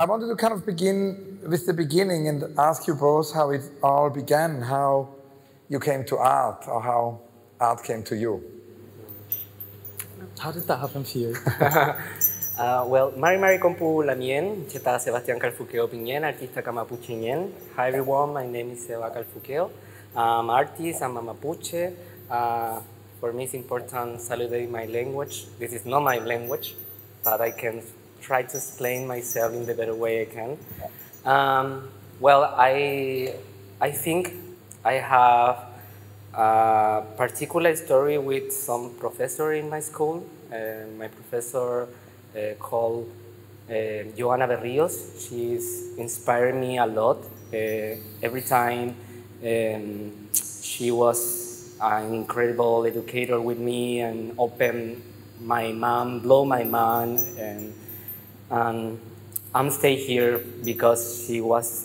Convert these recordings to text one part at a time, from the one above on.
I wanted to kind of begin with the beginning and ask you both how it all began, how you came to art, or how art came to you. How did that happen for you? Well, Mari Kompu Lamien, Cheta Sebastian Calfuqueo Pinien, artista Mapucheñen. Hi everyone, my name is Seba Calfuqueo. I'm an artist, I'm a Mapuche. For me it's important to salute my language. This is not my language, but I can try to explain myself in the better way I can. Well, I think I have a particular story with some professor in my school. My professor called Joana Berrios. She's inspired me a lot. Every time she was an incredible educator with me and opened my mind, blow my mind, and I'm staying here because she was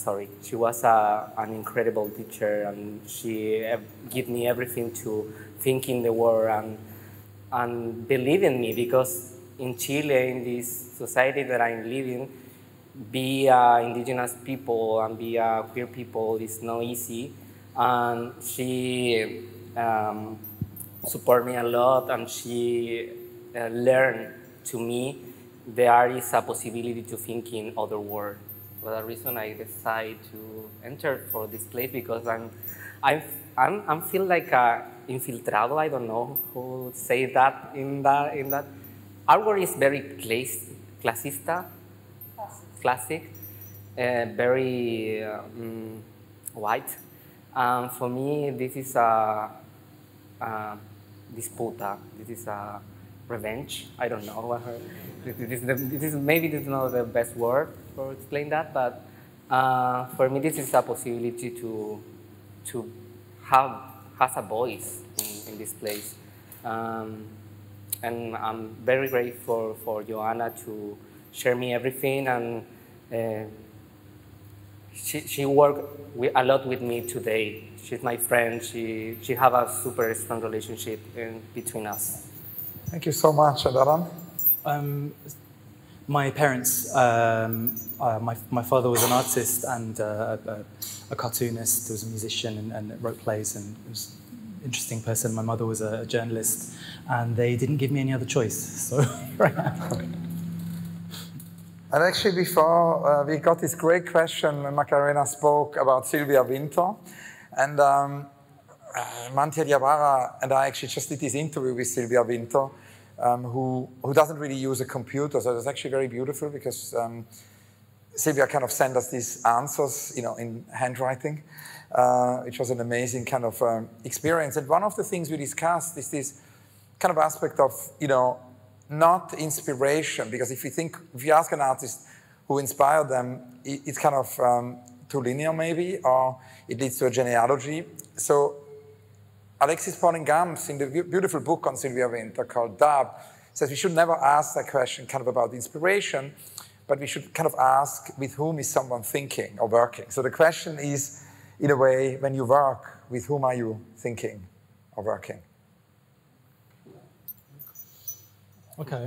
an incredible teacher, and she gave me everything to think in the world and believe in me, because in Chile, in this society that I'm living, be indigenous people and be queer people is not easy. And she supported me a lot, and she learned to me the art is a possibility to think in other world. For that reason, I decided to enter for this place, because I'm feel like a infiltrado. I don't know who say that in that. Our work is very classista, classic, very white. For me, this is a disputa. This is a revenge. I don't know. Maybe this is not the best word for explain that, but for me, this is a possibility to have a voice in this place. And I'm very grateful for Joanna to share me everything, and she worked a lot with me today. She's my friend. She have a super strong relationship between us. Thank you so much, Adham. My parents, my father was an artist and a cartoonist, was a musician and wrote plays, and was an interesting person. My mother was a journalist, and they didn't give me any other choice, so here I am. And actually, before we got this great question, Macarena spoke about Sylvia Wynter, and Mantia Diawara and I actually just did this interview with Sylvia Wynter, who doesn't really use a computer, so it was actually very beautiful, because Sylvia kind of sent us these answers, in handwriting, which was an amazing kind of experience. And one of the things we discussed is this kind of aspect of, not inspiration, because if you ask an artist who inspired them, it's kind of too linear maybe, or it leads to a genealogy. So Alexis Pauling-Gams, in the beautiful book on Sylvia Wynter called Dab, says we should never ask that question kind of about inspiration, but we should kind of ask, with whom is someone thinking or working? So the question is, in a way, when you work, with whom are you thinking or working? Okay.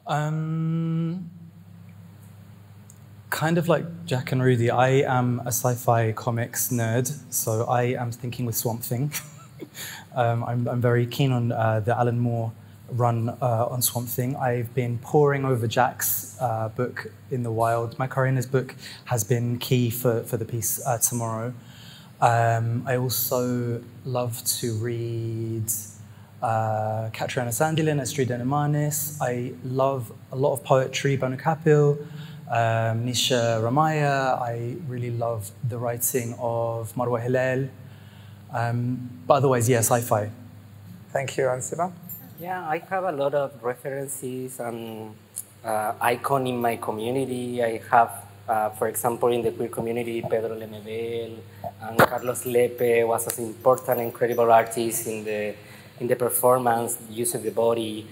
Kind of like Jack and Rudy, I am a sci-fi comics nerd, so I am thinking with Swamp Thing. I'm very keen on the Alan Moore run on Swamp Thing. I've been poring over Jack's book In the Wild. Macarena's book has been key for the piece tomorrow. I also love to read Catriona Sandilin, Estrida Nemanis. I love a lot of poetry, Banu Kapil, Nisha Ramaya. I really love the writing of Marwa Hilal. But otherwise, yeah, sci-fi. Thank you, and Seba? Yeah, I have a lot of references and icons in my community. I have, for example, in the queer community, Pedro Lemebel and Carlos Lepe was an important, incredible artist in the performance, use of the body.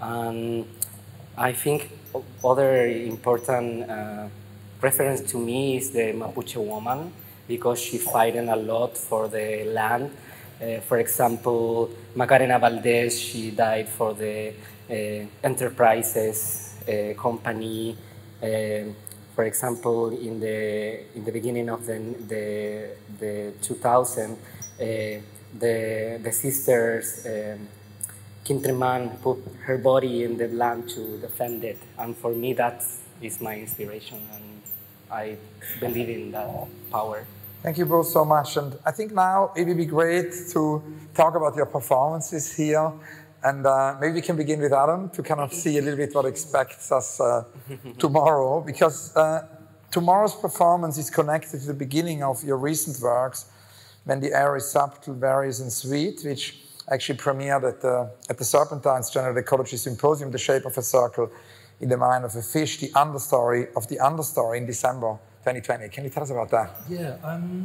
I think other important reference to me is the Mapuche woman, because she fighting a lot for the land. For example, Macarena Valdez, she died for the enterprises company For example, in the beginning of the 2000, the sisters Kintreman put her body in the land to defend it, and for me that is my inspiration, and I believe in that power. Thank you both so much, and I think now it would be great to talk about your performances here, and maybe we can begin with Adham to kind of see a little bit what expects us tomorrow, because tomorrow's performance is connected to the beginning of your recent works, When the Air is Subtle, Various and Sweet, which actually premiered at the Serpentine's General Ecology Symposium, The Shape of a Circle in the Mind of a Fish, the understory of the understory in December 2020. Can you tell us about that? Yeah,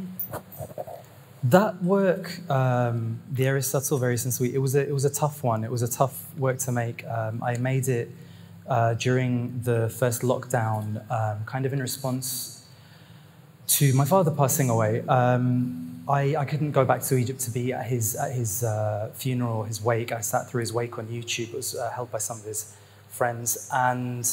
that work, The Air is Subtle, Various and Sweet, it was a tough one. It was a tough work to make. I made it during the first lockdown, kind of in response to my father passing away. I couldn't go back to Egypt to be at his funeral, his wake. I sat through his wake on YouTube. It was held by some of his friends. And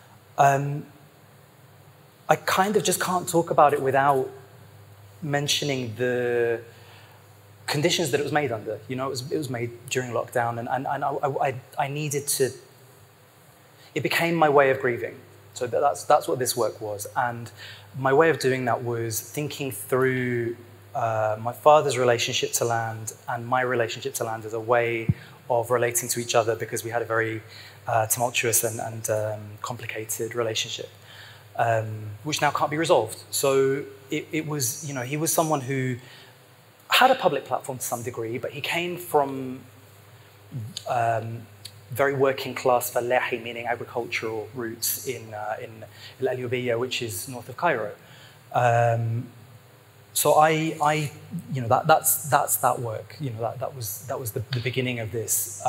I kind of just can't talk about it without mentioning the conditions that it was made under. You know, it was made during lockdown, and I needed to... It became my way of grieving. So that's what this work was. And my way of doing that was thinking through my father's relationship to land and my relationship to land as a way of relating to each other, because we had a very tumultuous and complicated relationship, which now can't be resolved. So it was, you know, he was someone who had a public platform to some degree, but he came from very working class Falahi, meaning agricultural roots in El Ayyubiyya, which is north of Cairo. So I you know, that's that work. You know, that was the beginning of this.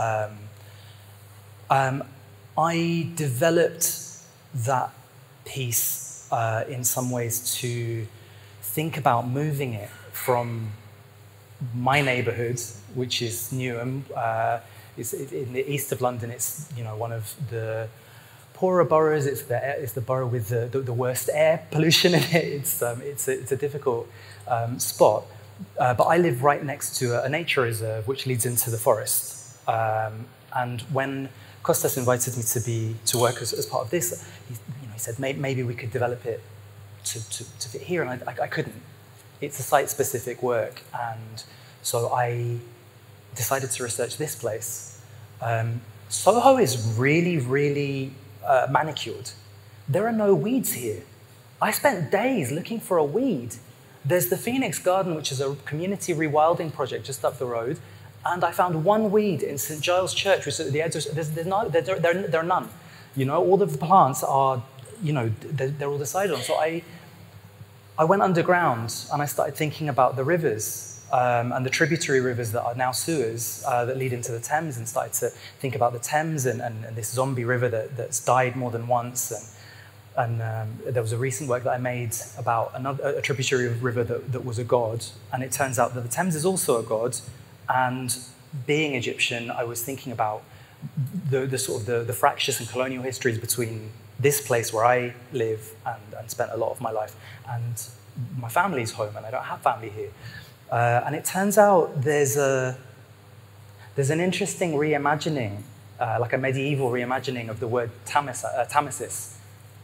I developed that piece in some ways to think about moving it from my neighbourhood, which is Newham. It's in the east of London. It's, you know, one of the poorer boroughs. It's the borough with the worst air pollution in it. It's a difficult spot. But I live right next to a nature reserve which leads into the forest. And when Kostas invited me to work as part of this, he said maybe we could develop it to fit here, and I couldn't. It's a site-specific work, and so I decided to research this place. Soho is really, really manicured. There are no weeds here. I spent days looking for a weed. There's the Phoenix Garden, which is a community rewilding project just up the road, and I found one weed in St. Giles Church, which is at the edge of, there are none. You know, all of the plants are, you know, they're all decided on. So I went underground and I started thinking about the rivers and the tributary rivers that are now sewers that lead into the Thames, and started to think about the Thames and this zombie river that's died more than once. And there was a recent work that I made about a tributary river that was a god, and it turns out that the Thames is also a god. And being Egyptian, I was thinking about the sort of the fractious and colonial histories between this place where I live and spent a lot of my life, and my family's home, and I don't have family here. And it turns out there's an interesting reimagining, like a medieval reimagining of the word Tamesis.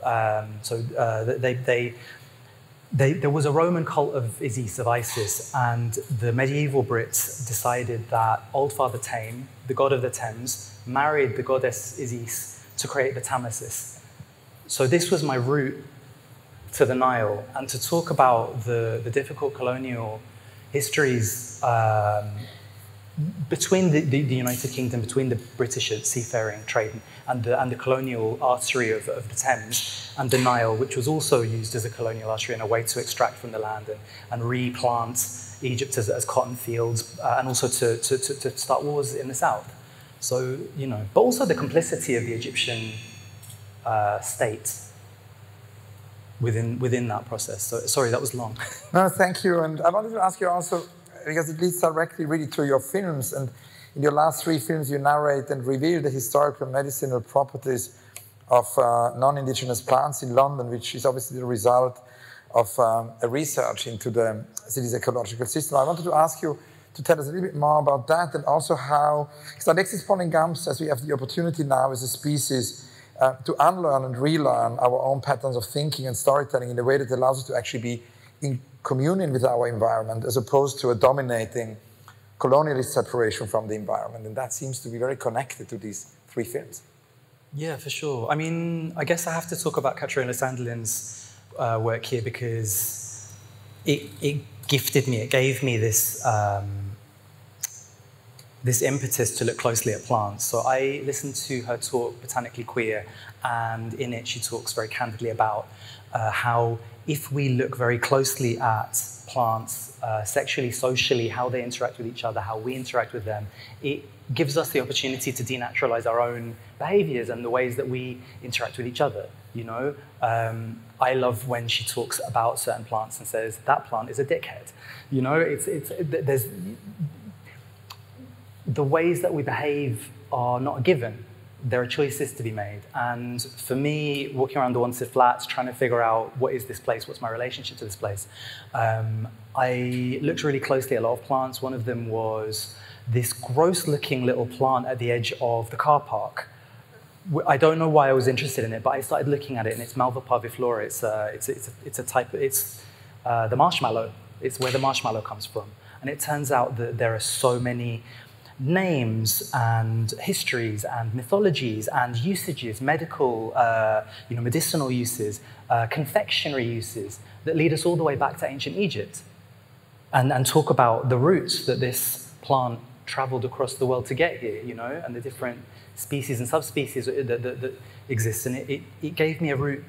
There was a Roman cult of Isis, and the medieval Brits decided that Old Father Tame, the god of the Thames, married the goddess Isis to create the Tamesis. So this was my route to the Nile, and to talk about the difficult colonial histories between the United Kingdom, between the British seafaring trade and the colonial artery of the Thames, and the Nile, which was also used as a colonial artery and a way to extract from the land and replant Egypt as cotton fields, and also to start wars in the south. So, you know, but also the complicity of the Egyptian state within that process. So, sorry, that was long. No, thank you. And I wanted to ask you also, because it leads directly really to your films, and in your last 3 films you narrate and reveal the historical medicinal properties of non-indigenous plants in London, which is obviously the result of a research into the city's ecological system. I wanted to ask you to tell us a little bit more about that, and also how, because Alexis Polengam says we have the opportunity now as a species to unlearn and relearn our own patterns of thinking and storytelling in a way that allows us to actually be in communion with our environment, as opposed to a dominating colonialist separation from the environment. And that seems to be very connected to these three films. Yeah, for sure. I mean, I guess I have to talk about Katerina Sandelin's work here, because it gifted me, it gave me this, this impetus to look closely at plants. So I listened to her talk, Botanically Queer, and in it she talks very candidly about how if we look very closely at plants, sexually, socially, how they interact with each other, how we interact with them, it gives us the opportunity to denaturalize our own behaviors and the ways that we interact with each other, you know? I love when she talks about certain plants and says, that plant is a dickhead. You know, there's, the ways that we behave are not a given. There are choices to be made. And for me, walking around the Wanstead Flats, trying to figure out what is this place, what's my relationship to this place, I looked really closely at a lot of plants. One of them was this gross-looking little plant at the edge of the car park. I don't know why I was interested in it, but I started looking at it, and it's Malva parviflora. It's a type. It's the marshmallow. It's where the marshmallow comes from. And it turns out that there are so many names and histories and mythologies and usages, medical, medicinal uses, confectionery uses that lead us all the way back to ancient Egypt, and talk about the routes that this plant traveled across the world to get here, you know, and the different species and subspecies that exist. And it gave me a route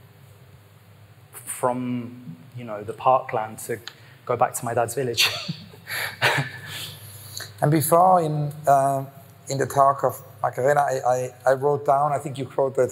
from, you know, the parkland to go back to my dad's village. And before, in the talk of Macarena, I wrote down, I think you quoted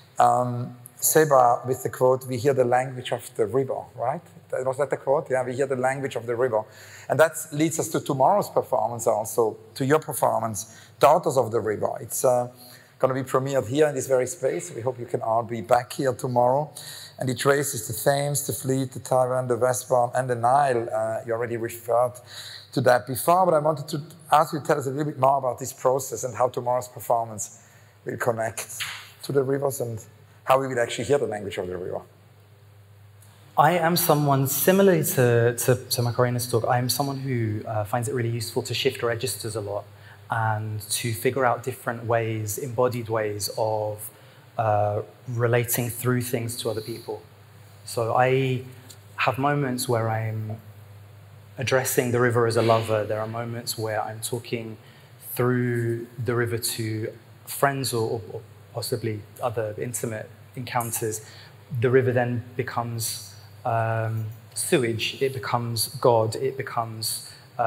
Seba with the quote, "We hear the language of the river," right? Was that the quote? Yeah, we hear the language of the river. And that leads us to tomorrow's performance also, to your performance, Daughters of the River. It's going to be premiered here in this very space. We hope you can all be back here tomorrow. And it traces the Thames, the Fleet, the Tyne, the Westbourne, and the Nile. You already referred to that before, but I wanted to ask you to tell us a little bit more about this process and how tomorrow's performance will connect to the rivers and how we will actually hear the language of the river. I am someone, similarly to Macarena's talk, I am someone who finds it really useful to shift registers a lot and to figure out different ways, embodied ways of relating through things to other people. So I have moments where I'm addressing the river as a lover. There are moments where I'm talking through the river to friends or possibly other intimate encounters. The river then becomes sewage, it becomes God, it becomes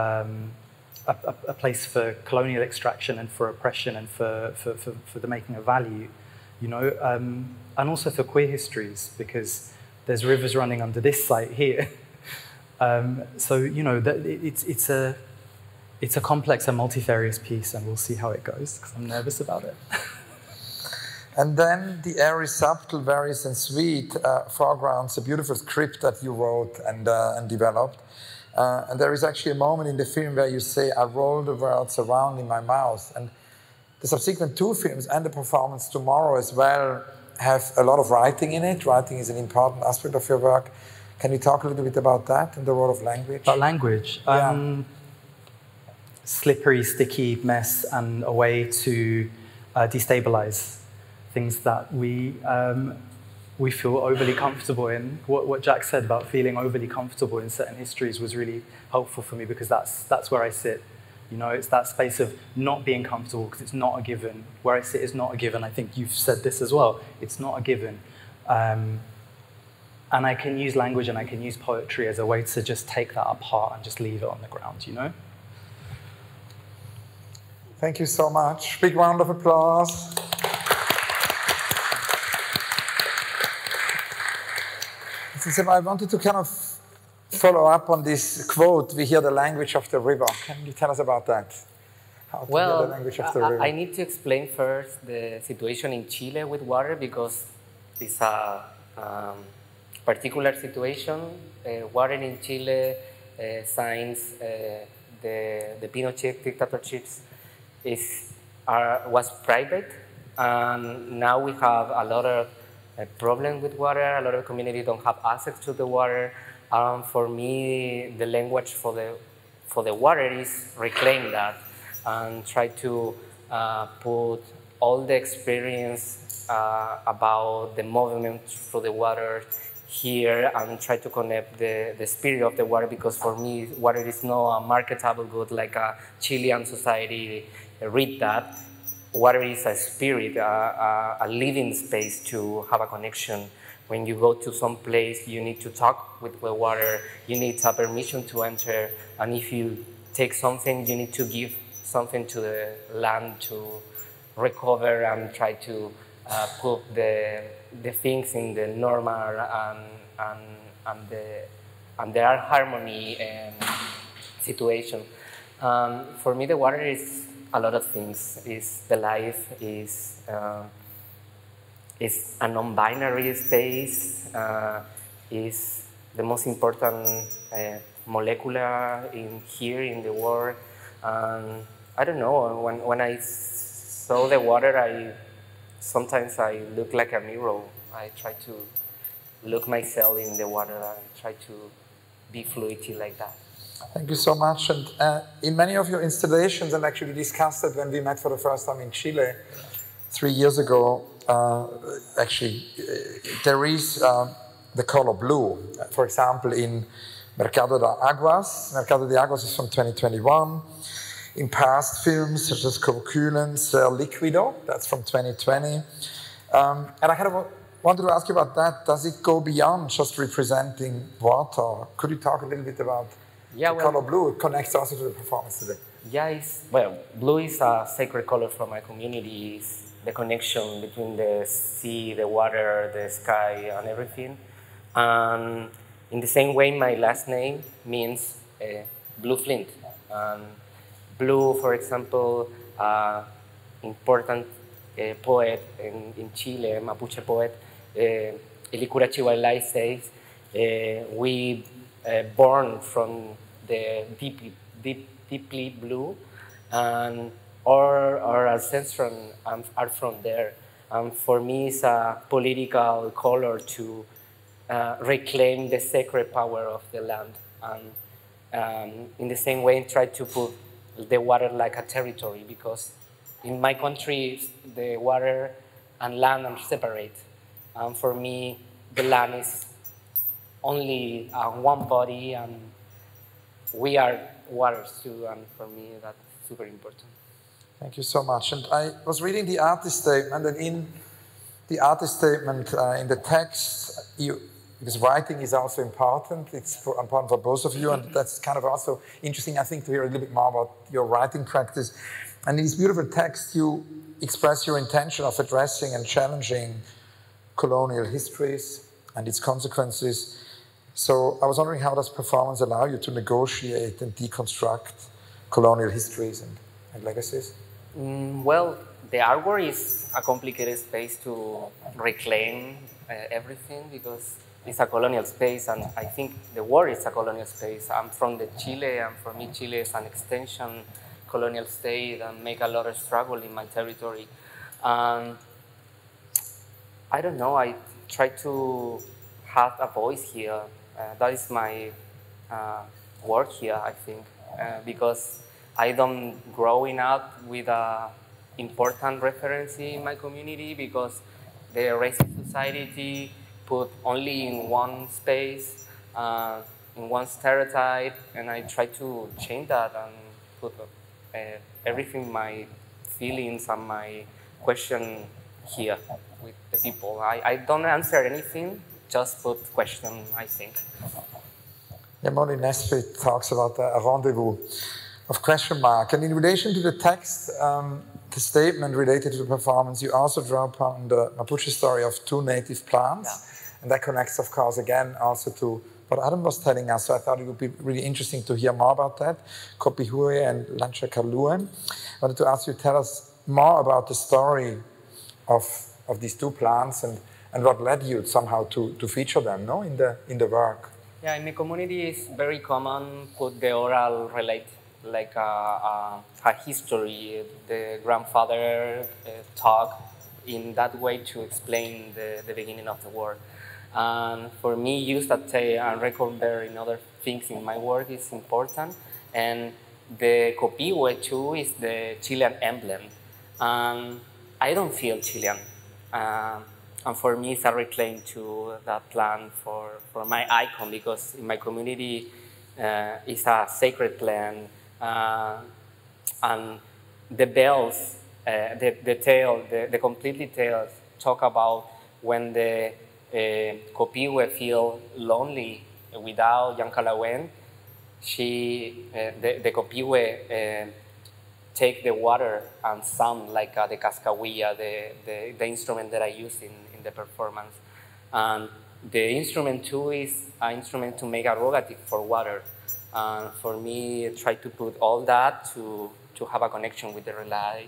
a place for colonial extraction and for oppression and for the making of value, you know, and also for queer histories, because there's rivers running under this site here. So, you know, it's a complex and multifarious piece, and we'll see how it goes, because I'm nervous about it. And then the air is subtle, various and sweet foregrounds, a beautiful script that you wrote and developed. And there is actually a moment in the film where you say, "I roll the words around in my mouth." And the subsequent two films and the performance tomorrow as well have a lot of writing in it. Writing is an important aspect of your work. Can you talk a little bit about that and the role of language? About language? Yeah. Slippery, sticky mess, and a way to destabilize things that we feel overly comfortable in. What Jack said about feeling overly comfortable in certain histories was really helpful for me, because that's where I sit. You know, it's that space of not being comfortable because it's not a given. Where I sit is not a given. I think you've said this as well. It's not a given. And I can use language and I can use poetry as a way to just take that apart and just leave it on the ground, you know? Thank you so much. Big round of applause. I wanted to kind of follow up on this quote, "We hear the language of the river." Can you tell us about that? how to Well, hear the language of the river. I need to explain first the situation in Chile with water because it's a particular situation. Water in Chile, since the Pinochet dictatorship was private, and now we have a lot of problem with water. A lot of communities don't have access to the water. For me, the language for the water is reclaim that and try to put all the experience about the movement through the water here and try to connect the spirit of the water, because for me, water is not a marketable good like a Chilean society read that. Water is a spirit, a living space to have a connection. When you go to some place, you need to talk with the water, you need a permission to enter, and if you take something, you need to give something to the land to recover and try to put the things in the normal and there are harmony and situation. For me, the water is a lot of things. Is the life, is a non-binary space, is the most important molecular in here in the world. I don't know, when I saw the water, sometimes I look like a mirror. I try to look myself in the water and try to be fluid like that. Thank you so much. And in many of your installations, and actually discussed it when we met for the first time in Chile 3 years ago, there is the color blue. For example, in Mercado de Aguas. Mercado de Aguas is from 2021. In past films, such as Corpulence, Liquido, that's from 2020. And I kind of wanted to ask you about that. Does it go beyond just representing water? Could you talk a little bit about the color blue? It connects also to the performance today. Yeah, blue is a sacred color for my community. It's the connection between the sea, the water, the sky, and everything. And in the same way, my last name means blue flint. Blue, for example, important poet in Chile, Mapuche poet, Elikura Chihuahua says, we born from the deeply blue, and our ancestors are from there. For me, it's a political color to reclaim the sacred power of the land. And in the same way, try to put the water like a territory, because in my country, the water and land are separate. For me, the land is only one body, and we are waters too, and for me, that's super important. Thank you so much. And I was reading the artist statement, and in the artist statement, in the text, because writing is also important. It's important for both of you, and that's kind of also interesting, I think, to hear a little bit more about your writing practice. And in this beautiful text, you express your intention of addressing and challenging colonial histories and its consequences. So I was wondering, how does performance allow you to negotiate and deconstruct colonial histories and legacies? Well, the artwork is a complicated space to reclaim everything, because it's a colonial space, and I think the world is a colonial space. I'm from Chile, and for me, Chile is an extension colonial state and make a lot of struggle in my territory. I don't know, I try to have a voice here. That is my work here, I think, because I don't growing up with an important reference in my community, because the racist society put only in one space, in one stereotype, and I try to change that and put everything, my feelings and my question here with the people. I don't answer anything, just put question, I think. Molly Nesbitt talks about a rendezvous of question mark. And in relation to the text, the statement related to the performance, you also draw upon the Mapuche story of two native plants. Yeah. And that connects, of course, again, also to what Adham was telling us, so I thought it would be really interesting to hear more about that. Calfuqueo and Adham. I wanted to ask you, tell us more about the story of these two plants and what led you somehow to feature them, no, in the work. Yeah, in my community it's very common put the oral relate, like a history. The grandfather talk in that way to explain the beginning of the world. And for me, use that and recover in other things in my work is important. And the Copihue too is the Chilean emblem. I don't feel Chilean. And for me, it's a reclaim to that plant for my icon, because in my community, it's a sacred plant. And the bells, the completely tales talk about when the Copihue feel lonely without Yancalawen. The Copihue take the water and sound like the cascahuilla, the instrument that I use in the performance. And the instrument too is an instrument to make a rogative for water. And for me, I try to put all that to have a connection with the relay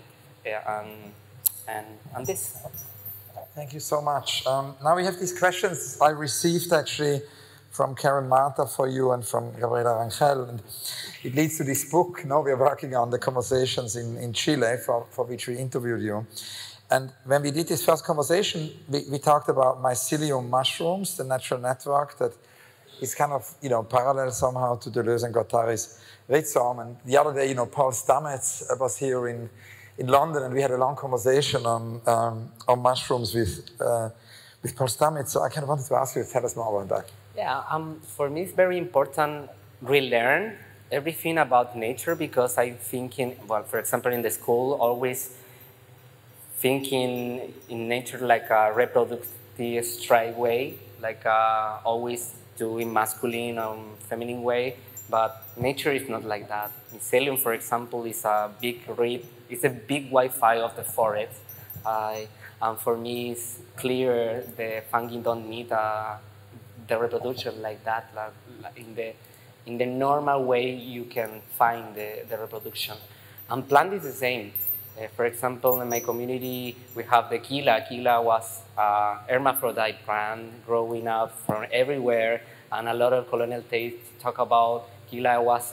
and this. Thank you so much. Now we have these questions I received actually from Karen Marta for you and from Gabriela Rangel. And it leads to this book. Now we're working on the conversations in Chile for which we interviewed you. And when we did this first conversation, we talked about mycelium mushrooms, the natural network that is kind of, parallel somehow to Deleuze and Guattari's rhizome. And the other day, Paul Stamets was here in London, and we had a long conversation on mushrooms with Paul Stamets. So I kind of wanted to ask you to tell us more about that. Yeah, for me it's very important relearn everything about nature, because I'm thinking, well, for example, in the school, always thinking in nature like a reproductive straight way, like always doing masculine and feminine way, but nature is not like that. Mycelium, for example, is a big it's a big Wi-Fi of the forest. And for me, it's clear the fungi don't need the reproduction like that. Like in the normal way, you can find the reproduction. And plant is the same. For example, in my community, we have the Quila. Quila was a hermaphrodite plant growing up from everywhere, and a lot of colonial texts talk about Quila was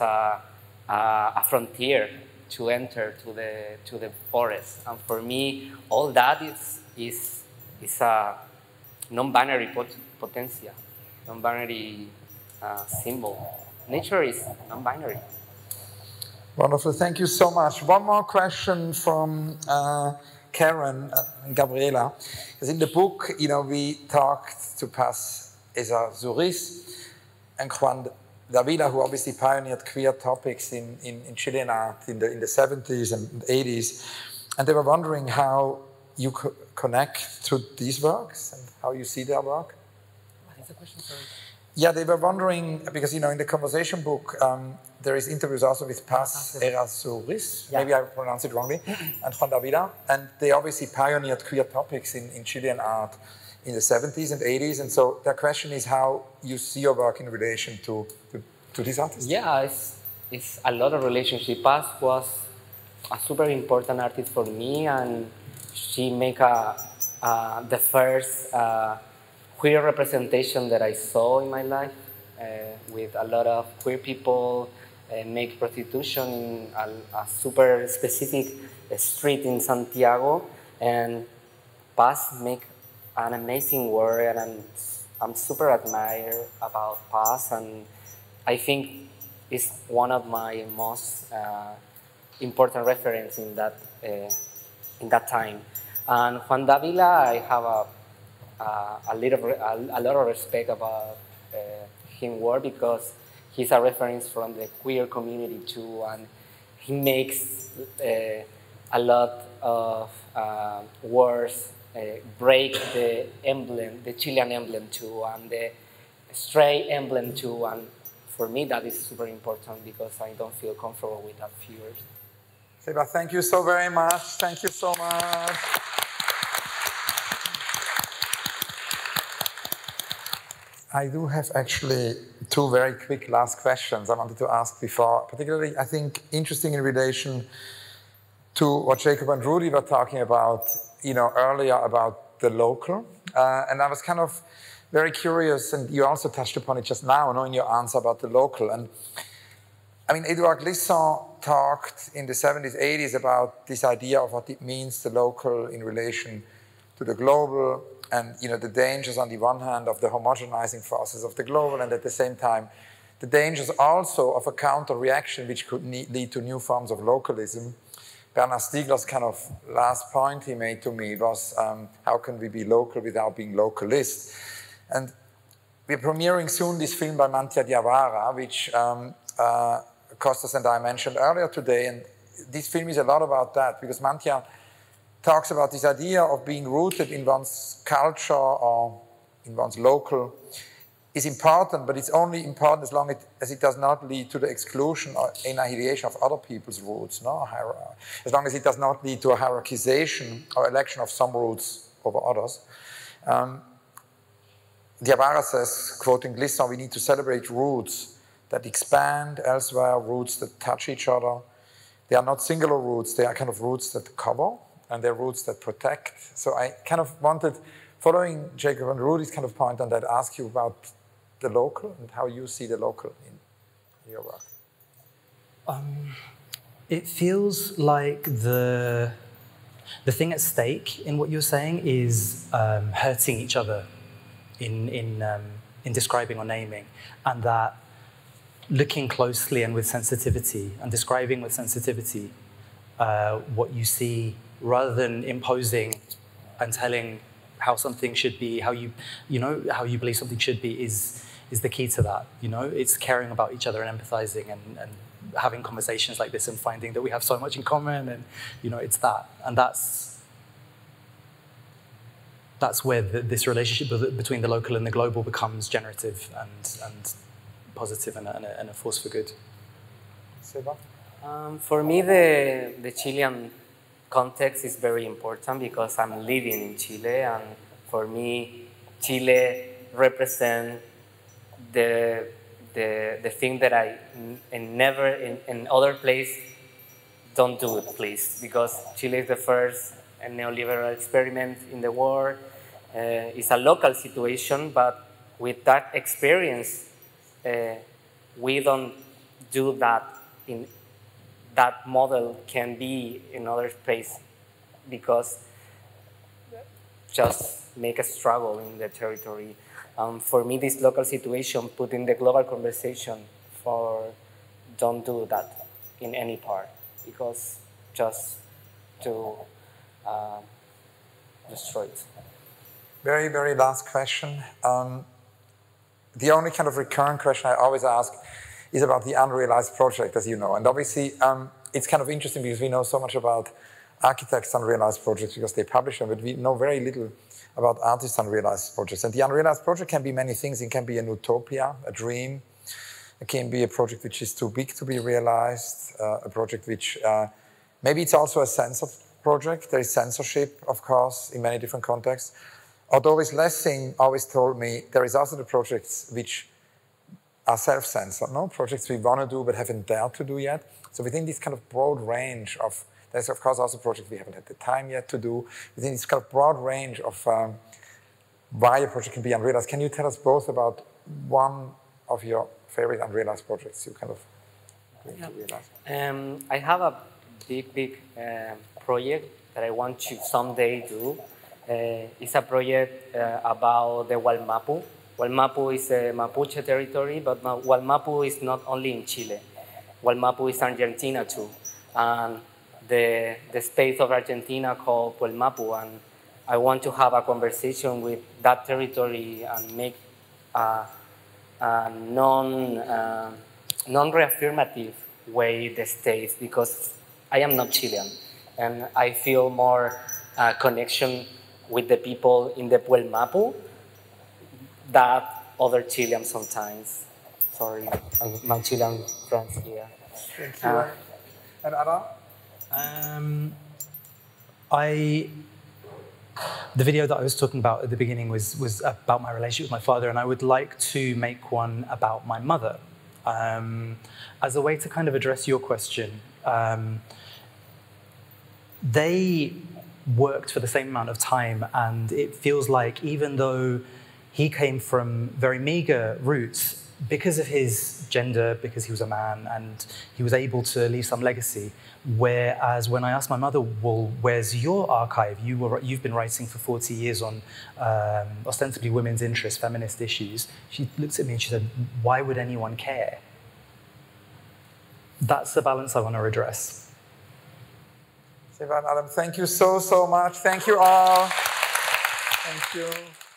a frontier to enter to the forest. And for me, all that is a non-binary potential, non-binary symbol. Nature is non-binary. Wonderful, thank you so much. One more question from Karen and Gabriela. Because in the book, we talked to Paz Esa Zuriz and Juan Davila, who obviously pioneered queer topics in Chilean art in the 70s and 80s. And they were wondering how you connect to these works and how you see their work. What is the question, sorry? Yeah, they were wondering, because, in the conversation book, there is interviews also with Paz Errázuriz, maybe I pronounced it wrongly, and Juan Davila, and they obviously pioneered queer topics in Chilean art in the 70s and 80s, and so their question is how you see your work in relation to these artists. Yeah, it's a lot of relationship. Paz was a super important artist for me, and she make the first queer representation that I saw in my life, with a lot of queer people make prostitution in a super specific street in Santiago, and Paz make an amazing work, and I'm super admired about Paz, and I think it's one of my most important reference in that time. And Juan Davila, I have a lot of respect about his work, because he's a reference from the queer community too, and he makes a lot of words break the emblem, the Chilean emblem too, and the straight emblem too, and for me that is super important because I don't feel comfortable with that fear. Seba, thank you so very much. Thank you so much. I do have actually two very quick last questions I wanted to ask before, particularly I think interesting in relation to what Jacob and Rudy were talking about, earlier about the local. And I was kind of very curious, and you also touched upon it just now, in your answer about the local. And I mean, Edouard Glissant talked in the 70s, 80s about this idea of what it means, the local in relation to the global, and the dangers on the one hand of the homogenizing forces of the global, and at the same time, the dangers also of a counter-reaction which could lead to new forms of localism. Bernard Stiegler's kind of last point he made to me was, how can we be local without being localist? And we're premiering soon this film by Mantia Diawara, which Kostas and I mentioned earlier today, and this film is a lot about that, because Mantia talks about this idea of being rooted in one's culture or in one's local is important, but it's only important as long as it does not lead to the exclusion or annihilation of other people's roots, as long as it does not lead to a hierarchization or election of some roots over others. Diawara says, quoting Glissant, we need to celebrate roots that expand elsewhere, roots that touch each other. They are not singular roots, they are kind of roots that cover, and they're roots that protect. So I kind of wanted, following Jacob and Rudy's kind of point on that, ask you about the local and how you see the local in your work. It feels like the thing at stake in what you're saying is hurting each other in describing or naming, and that looking closely and with sensitivity and describing with sensitivity what you see, rather than imposing and telling how something should be, how you believe something should be, is the key to that. It's caring about each other and empathizing and having conversations like this and finding that we have so much in common, and it's that, and that's where this relationship between the local and the global becomes generative and positive and a force for good. Seba? For me, the Chilean context is very important because I'm living in Chile, and for me, Chile represents the thing that I never in other place don't do it, please, because Chile is the first neoliberal experiment in the world. It's a local situation, but with that experience, we don't do that in that model can be in other space, because just make a struggle in the territory. For me, this local situation put in the global conversation for don't do that in any part, because just to destroy it. Very, very last question. The only kind of recurrent question I always ask is about the unrealized project, as you know. And obviously, it's kind of interesting because we know so much about architects' unrealized projects because they publish them, but we know very little about artists' unrealized projects. And the unrealized project can be many things. It can be an utopia, a dream. It can be a project which is too big to be realized, a project which, maybe it's also a censored project. There is censorship, of course, in many different contexts. Although Lessing always told me there is also the projects which are self-censored, projects we want to do but haven't dared to do yet. So within this kind of broad range of, there's of course also projects we haven't had the time yet to do, within this kind of broad range of why a project can be unrealized. Can you tell us both about one of your favorite unrealized projects you kind of realize? I have a big project that I want to someday do. It's a project about the Wallmapu. Wallmapu is a Mapuche territory, but Wallmapu is not only in Chile. Wallmapu is Argentina too. And the space of Argentina called Wallmapu, and I want to have a conversation with that territory and make a non-reaffirmative way the states, because I am not Chilean, and I feel more connection with the people in the Wallmapu that other Chileans sometimes. Sorry, my Chilean friends here. Thank you. And Adham? The video that I was talking about at the beginning was about my relationship with my father, and I would like to make one about my mother. As a way to kind of address your question, they worked for the same amount of time, and it feels like even though he came from very meager roots, because of his gender, because he was a man, and he was able to leave some legacy. Whereas when I asked my mother, well, where's your archive? You've been writing for 40 years on ostensibly women's interests, feminist issues. She looked at me and she said, why would anyone care? That's the balance I want to redress. Seba and Adham, thank you so, so much. Thank you all. Thank you.